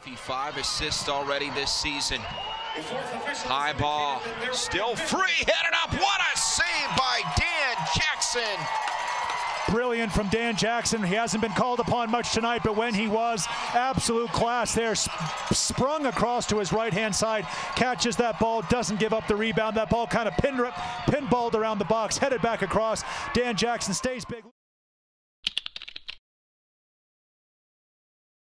5 assists already this season. High ball, still free, headed up. What a save by Dan Jackson. Brilliant from Dan Jackson. He hasn't been called upon much tonight, but when he was, absolute class there. Sprung across to his right-hand side, catches that ball, doesn't give up the rebound. That ball kind of pinballed around the box, headed back across. Dan Jackson stays big.